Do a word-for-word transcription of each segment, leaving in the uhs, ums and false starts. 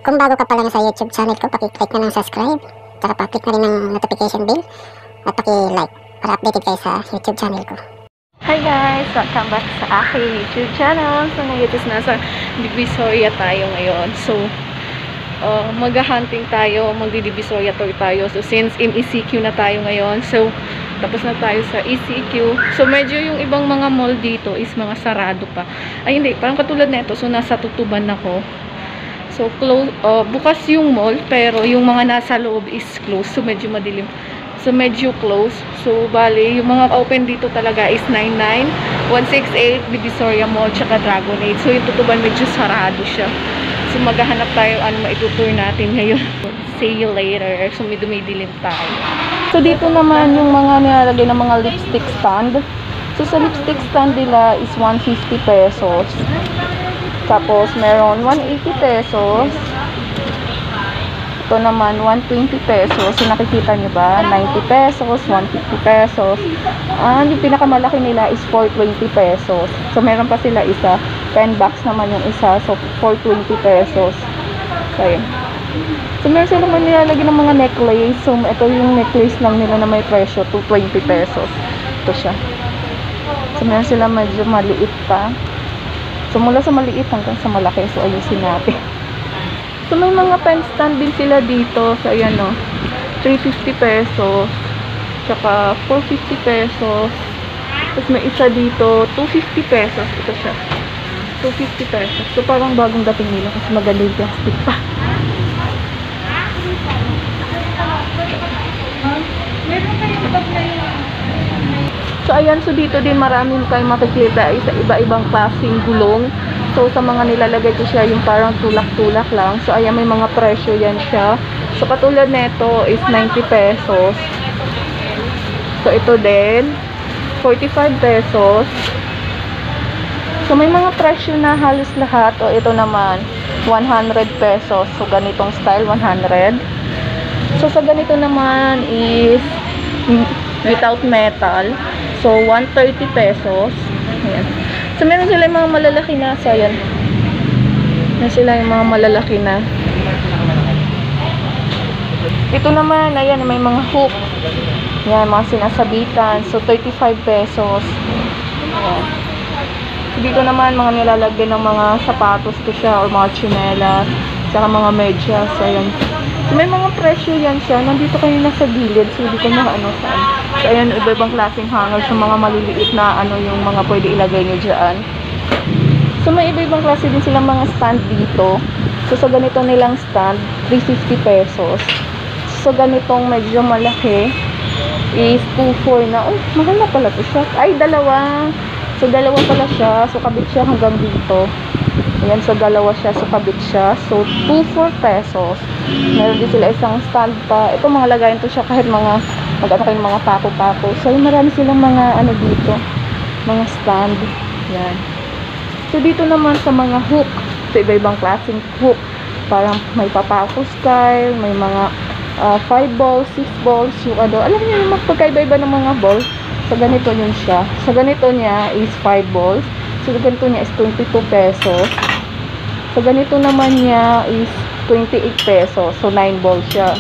Kung bago ka pa lang sa YouTube channel ko, paki-click na ng subscribe, tsaka pa-click na rin ng notification bell, at paki-like para updated kayo sa YouTube channel ko. Hi guys! Welcome back sa aking YouTube channel. So ngayon is nasa Divisoria tayo ngayon. So, uh, mag-hunting tayo, magdi-Divisoria tour tayo. So since in E C Q na tayo ngayon, so tapos na tayo sa E C Q. So medyo yung ibang mga mall dito is mga sarado pa. Ay hindi, parang katulad nito. So nasa Tutuban ako. So close, uh, bukas yung mall, pero yung mga nasa loob is closed. So medyo madilim. So medyo close. So bali, yung mga open dito talaga is nine nine, one sixty-eight, Divisoria Mall, tsaka Dragon eight. So yung Tutuban medyo sarado siya. So maghahanap tayo ano maitutur natin ngayon. See you later. So medyo may dilim tayo. So dito naman yung mga nilalagay ng mga lipstick stand. So sa lipstick stand nila is one fifty pesos. Tapos meron one eighty pesos. Ito naman one twenty pesos. So nakikita nyo ba? ninety pesos, one fifty pesos. Ah, yung pinakamalaki nila is four twenty pesos. So meron pa sila isa. ten bucks naman yung isa. So four twenty pesos. So yun. So meron sila naman nilalagay ng mga necklace. So ito yung necklace lang nila na may presyo, two twenty pesos. Ito siya. So meron sila medyo maliit pa. So mula sa maliit hanggang sa malaki. So ayusin natin. So may mga pen stand din sila dito. So ayan o. three fifty pesos. Tsaka four fifty pesos. Tapos may isa dito. two fifty pesos. Ito siya. two fifty pesos. So parang bagong dating nila. Kasi maganda yung plastic pa. So ayan, so dito din maraming kayo makikita ay sa iba-ibang klaseng gulong. So sa mga nilalagay ko siya yung parang tulak-tulak lang. So ayan, may mga presyo yan siya. So katulad nito is ninety pesos. So ito din forty-five pesos. So may mga presyo na halos lahat. O ito naman one hundred pesos. So ganitong style one hundred. So sa ganito naman is without metal. So one thirty pesos. Ayan. So meron sila yung mga malalaki na. So ayan. Meron sila yung mga malalaki na. Ito naman, ayan, may mga hook. Ayan, mga sinasabitan. So thirty-five pesos. Ayan. So dito naman, mga nilalagay ng mga sapatos ko siya or mga tsinelas. Saka mga medyas. So ayan. So may mga presyo yan siya. Nandito kayo nasa gilid. So hindi ko na ano saan. So ayan, iba-ibang klaseng hangers. Yung mga maliliit na ano yung mga pwede ilagay nyo dyan. So may iba-ibang klase din silang mga stand dito. So sa ganito nilang stand, three fifty pesos. So ganitong medyo malaki is two four na. Uy, mahal na pala to siya. Ay, dalawa. So dalawa pala siya. So kabit siya hanggang dito. Ayan, so dalawa siya. So kabit siya. So two four pesos. Meron din sila isang stand pa. Ito mga lagayan to siya kahit mga mag-ano kayong mga pako-pako. So marami silang mga ano dito. Mga stand. Yan. So dito naman sa mga hook. So iba-ibang klaseng hook. Parang may papako style. May mga five uh, balls, six balls. Yung ano. Alam niyo yung magpagkaiba-iba ng mga balls. So ganito yun siya. So ganito niya is five balls. So ganito niya is twenty-two pesos. So ganito naman niya is twenty-eight pesos. So nine balls siya.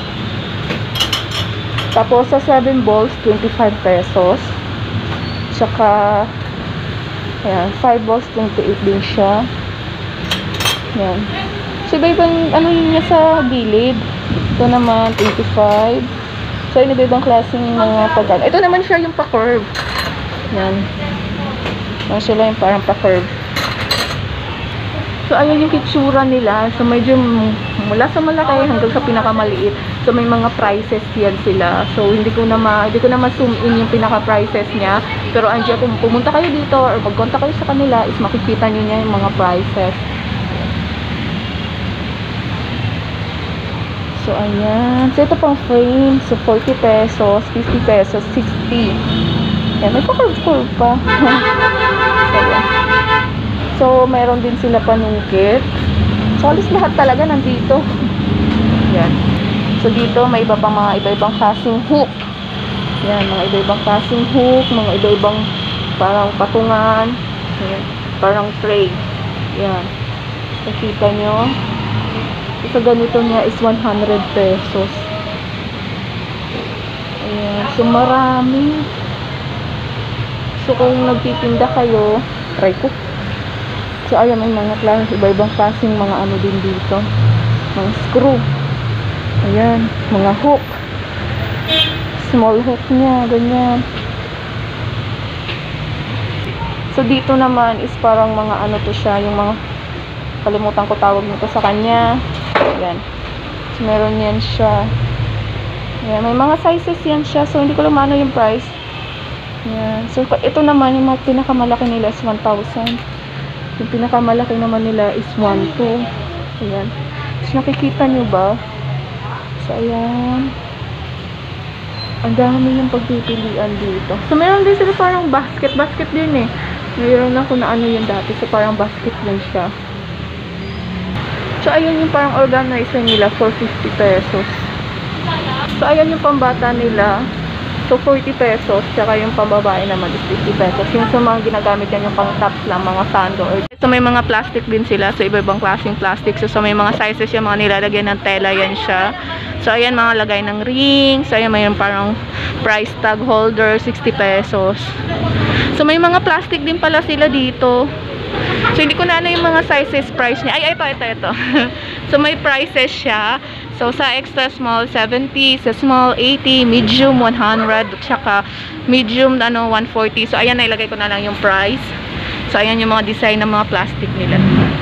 Tapos sa seven balls, twenty-five pesos. Tsaka ayan, five balls, twenty-eight din siya. Ayan. So iba-ibang ano yun niya sa gilid. Ito naman, twenty-five. So yun, iba-ibang klaseng mga pagano. Ito naman siya yung pa-curve. Ayan. Ayan sila yung parang pa-curve. So ayan yung kitsura nila. So medyo mula sa malaki hanggang sa pinakamaliit. So may mga prices yan sila. So hindi ko na ma, hindi ko na ma-zoom in yung pinaka-prices niya. Pero andiyan kung pumunta kayo dito or mag-contact kayo sa kanila is makikita niyo niya yung mga prices. So ayan. So ito pang frame. So forty pesos, fifty pesos, sixty. Ayan, may pa-curve pa. So ayan. So, meron din sila panungkit. So, alis lahat talaga nandito. Yan. So, dito may iba pang mga iba-ibang klaseng hook. Yan, mga iba-ibang klaseng hook, mga iba-ibang parang patungan. Yan, parang tray. Yan. Nakita nyo. sa ganito niya is one hundred pesos. Ayan. So, marami. So, kung nagtitinda kayo, try ko. So, ayan, may mga klase, iba-ibang klaseng mga ano din dito. Mga screw. Ayan, mga hook. Small hook niya, ganyan. So, dito naman is parang mga ano to siya, yung mga, kalimutan ko tawag nito sa kanya. Ayan. So, meron yan siya. Ayan, may mga sizes yan siya. So, hindi ko lang ano yung price. Ayan. So, ito naman, yung mga pinakamalaki nila is one thousand. Yung pinakamalaki naman nila is one two. Ayan. So, nakikita nyo ba? So, ayan. Ang dami yung pagpipilian dito. So, meron din sila parang basket. Basket din eh. Mayroon ako na ano yun dati. So, parang basket lang siya. So, ayan yung parang organizer nila for fifty pesos. So, ayan yung pambata nila. So, forty pesos. Tsaka yung pambabae naman is fifty pesos. Yung sa mga ginagamit yan, yung pang tops lang, mga sando. So, may mga plastic din sila. So, iba-ibang klaseng plastic. So, so, may mga sizes yung mga nilalagyan ng tela. Yan siya. So, ayan, mga lagay ng ring. So, ayan, mayroon parang price tag holder, sixty pesos. So, may mga plastic din pala sila dito. So, hindi ko na ano yung mga sizes price niya. Ay, ito, ito, ito. So, may prices siya. So, sa extra small, seventy. Sa small, eighty. Medium, one hundred. Tsaka, medium, ano, one forty. So, ayan, nailagay ko na lang yung price. So, ayan yung mga design ng mga plastic nila.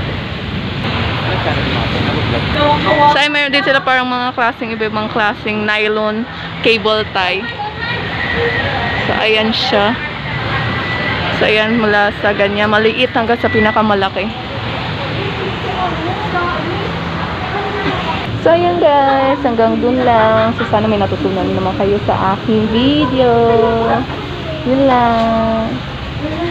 So, ay, meron din sila parang mga klaseng, iba-ibang klaseng nylon cable tie. So, ayan siya. So, ayan, mula sa ganyan, maliit hanggang sa pinakamalaki. So, ayan guys, hanggang dun lang. So, sana may natutunan naman kayo sa aking video. Yun lang.